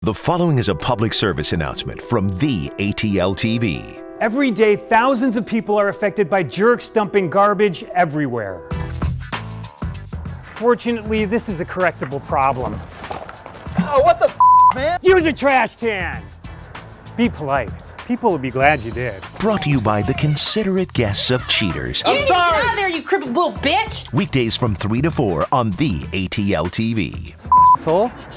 The following is a public service announcement from the ATL TV. Every day, thousands of people are affected by jerks dumping garbage everywhere. Fortunately, this is a correctable problem. Oh, what the man? Use a trash can! Be polite. People will be glad you did. Brought to you by the considerate guests of Cheaters. I'm sorry! Get out of there, you crippled little bitch! Weekdays from 3 to 4 on the ATL TV. Soul?